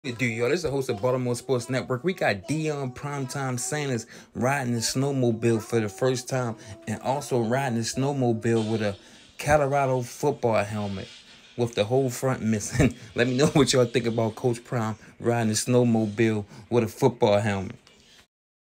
Dude, yo, this is the host of Baltimore Sports Network. We got Deion Primetime Sanders riding the snowmobile for the first time and also riding the snowmobile with a Colorado football helmet with the whole front missing. Let me know what y'all think about Coach Prime riding the snowmobile with a football helmet.